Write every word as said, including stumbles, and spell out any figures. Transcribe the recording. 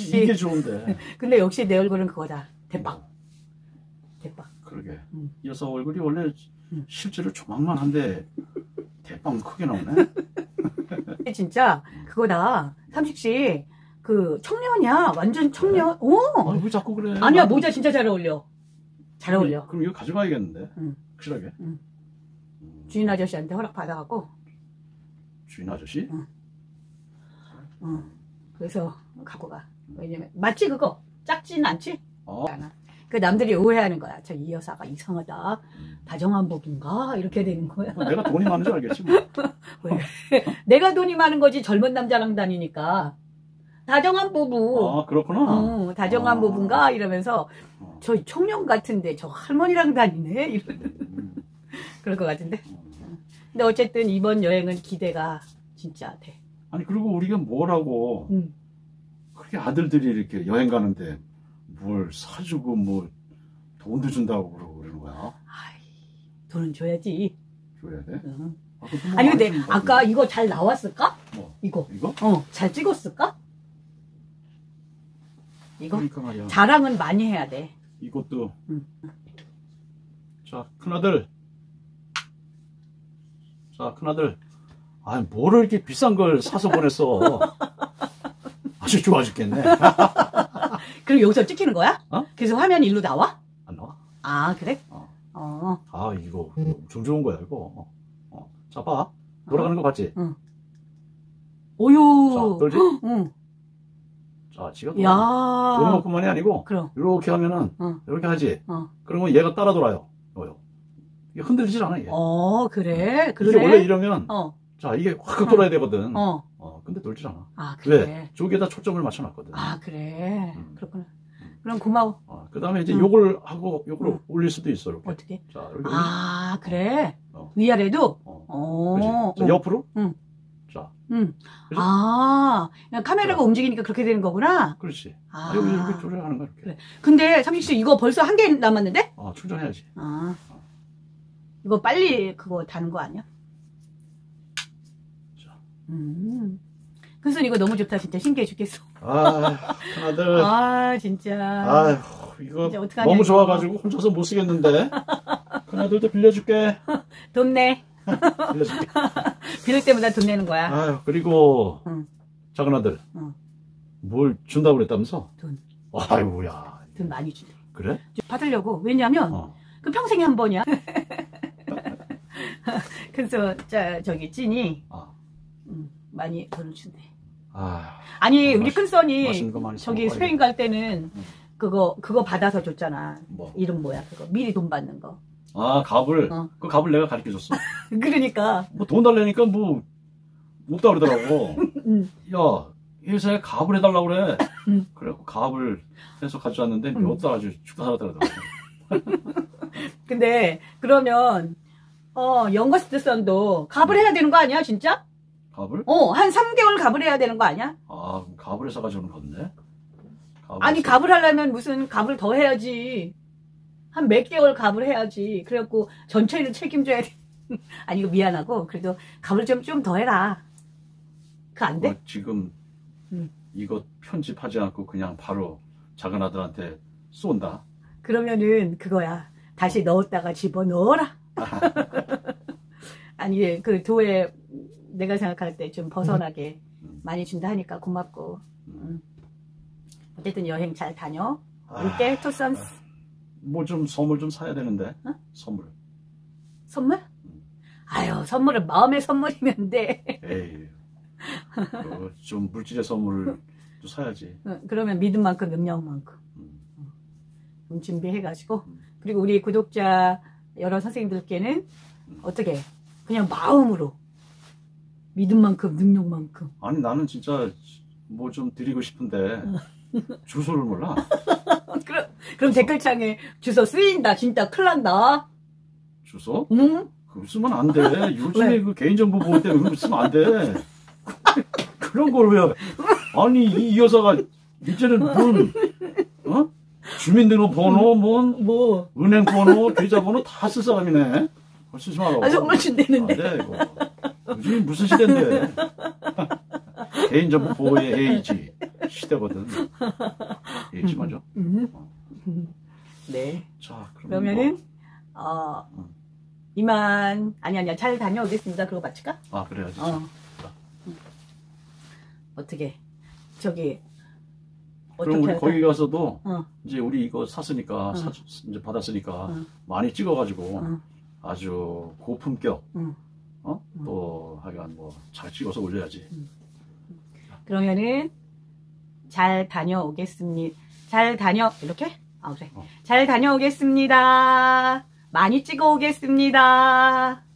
역시 이게 좋은데. 근데 역시 내 얼굴은 그거다. 대빵. 대빵. 그러게. 음. 이 여사 얼굴이 원래 음. 실제로 조망만한데 대빵 크게 나오네. 진짜 그거다. 삼식 씨 그 청년이야. 완전 청년. 오. 아, 왜 자꾸 그래? 아니야 나도... 모자 진짜 잘 어울려. 잘 어울려. 그럼 이거 가져가야겠는데. 응. 확실하게. 응. 주인 아저씨한테 허락 받아갖고. 주인 아저씨? 응. 응. 그래서 갖고 가. 왜냐면 맞지 그거? 작진 않지? 어. 그 남들이 오해하는 거야. 저 이 여사가 이상하다. 다정한 부부인가? 이렇게 되는 거야. 내가 돈이 많은 줄 알겠지 뭐. 왜? 내가 돈이 많은 거지 젊은 남자랑 다니니까. 다정한 부부. 아 그렇구나. 어, 다정한 아. 부부인가? 이러면서 어. 저 청년 같은데 저 할머니랑 다니네? 이런. 음. 그럴 것 같은데. 근데 어쨌든 이번 여행은 기대가 진짜 돼. 아니 그리고 우리가 뭐라고 응. 그렇게 아들들이 이렇게 여행 가는데 뭘 사주고 뭐 돈도 준다고 그러고 그러는 거야? 아이, 돈은 줘야지. 줘야 돼? 응. 아, 뭐 아니 근데 많이 아까 이거 잘 나왔을까? 뭐 이거. 이거? 어, 잘 찍었을까? 이거? 그러니까 말이야. 자랑은 많이 해야 돼. 이것도. 응. 자 큰아들. 자 큰아들. 아 뭐를 이렇게 비싼 걸 사서 보냈어. 아주 좋아 죽겠네. 그럼 여기서 찍히는 거야? 어? 그래서 화면이 일로 나와? 안 나와? 아 그래? 어. 어. 아 이거 엄청 좋은 거야 이거. 어. 자 봐. 돌아가는 거 봤지? 응. 오유. 자 떨지? 응. 자 지가 야. 도는 것뿐만이 아니고 그럼. 이렇게 하면은 어. 이렇게 하지. 어. 그러면 얘가 따라 돌아요. 요요. 이게 흔들리질 않아 얘. 어 그래. 그래. 이게 원래 이러면 어. 자 이게 확 돌아야 되거든. 어. 어 근데 돌질 않아. 아 그래. 왜? 저기에다 초점을 맞춰놨거든. 아 그래. 음. 그렇구나. 그럼 고마워. 어, 그 다음에 이제 응. 요걸 하고 요걸 응. 올릴 수도 있어 이렇게. 어떻게? 자 이렇게. 아 그래. 어. 위아래도. 어. 어. 그렇지. 자 옆으로. 응. 자. 응. 그죠? 아, 그냥 카메라가 자. 움직이니까 그렇게 되는 거구나. 그렇지. 아. 아, 여기 이렇게 조절하는 거야 이렇게. 그래. 근데 삼식 씨 이거 벌써 한 개 남았는데? 아 충전해야지. 아. 이거 빨리 그거 다는 거 아니야? 자. 음. 큰손 이거 너무 좋다. 진짜 신기해 죽겠어. 아 큰아들. 아, 진짜. 아휴 이거 이제 어떡하냐, 너무 이거. 좋아가지고 혼자서 못 쓰겠는데. 큰아들도 빌려줄게. 돈 내. 빌려줄게. 빌릴 때마다 돈 내는 거야. 아유 그리고 응. 작은아들. 응. 뭘 준다고 그랬다면서? 돈. 아이고야. 돈 많이 준대. 그래? 좀 받으려고. 왜냐면 어. 그 평생에 한 번이야. 그래서 자, 저기 찐이 아. 음, 많이 돈을 준대. 아. 아니 어, 우리 맛있- 큰손이 맛있는 거 많이 저기 먹어야겠다. 스페인 갈 때는 응. 그거 그거 받아서 줬잖아. 뭐? 이름 뭐야 그거 미리 돈 받는 거. 아 갑을. 어. 그 갑을 내가 가르쳐줬어. 그러니까 뭐 돈 달라니까 뭐 없다 그러더라고. 음. 야 회사에 갑을 해달라고 그래. 음. 그래갖고 갑을 해서 가져왔는데 음. 몇 달 아주 죽다 살았더라고. 근데 그러면 어 영거스트 선도 갑을 해야 되는 거 아니야 진짜? 갑을? 어 한 삼 개월 갑을 해야 되는 거 아니야? 아 그럼 갑을 해서 가져오는 건데. 갑을 아니 해서- 갑을 하려면 무슨 갑을 더 해야지. 한 몇 개월 갑을 해야지. 그래갖고 전체를 책임져야 돼. 아니 이거 미안하고 그래도 갑을 좀 좀 더 해라. 그거 안 돼? 어, 지금 음. 이거 편집하지 않고 그냥 바로 작은 아들한테 쏜다. 그러면은 그거야. 다시 넣었다가 집어 넣어라. 아니 그 도에 내가 생각할 때 좀 벗어나게 음. 많이 준다 하니까 고맙고. 음. 음. 어쨌든 여행 잘 다녀. 올게 투썸스. 뭐 좀 선물 좀 사야 되는데. 어? 선물. 선물? 음. 아유 선물은 마음의 선물이면 돼. 에이. 그 좀 물질의 선물을 또 사야지. 어, 그러면 믿음 만큼 능력만큼 음. 좀 준비해가지고 음. 그리고 우리 구독자 여러 선생님들께는 음. 어떻게 그냥 마음으로 믿음만큼 능력만큼 아니 나는 진짜 뭐 좀 드리고 싶은데 주소를 몰라. 그럼, 그럼 댓글창에 주소 쓰인다 진짜 큰일 난다. 주소? 응? 그거 쓰면 안 돼. 요즘에 왜? 그 개인정보 보호 때문에 그거 쓰면 안 돼. 그런 걸 왜? 아니 이 여자가 이제는 뭔 어? 주민등록번호, 뭐 뭐? 은행번호, 계좌번호 다 쓸 사람이네. 그걸 쓰지 말라고. 아 선물 준대는데. 안 돼, 이거. 요즘 무슨 시대인데. 개인정보 보호에 해야지. 시대거든. 읽지 마죠. 음. 어. 네. 자, 그러면은 어 음. 이만 아니 아니야 잘 다녀오겠습니다. 그러고 마칠까? 아, 그래야지. 어. 음. 어떻게 저기 그럼 우리 할까? 거기 가서도 어. 이제 우리 이거 샀으니까 어. 사, 이제 받았으니까 어. 많이 찍어가지고 어. 아주 고품격 응. 어? 또 하여간 뭐 잘 찍어서 올려야지. 그러면은 잘 다녀오겠습니다. 잘 다녀 이렇게? 아 그래. 어. 잘 다녀오겠습니다. 많이 찍어 오겠습니다.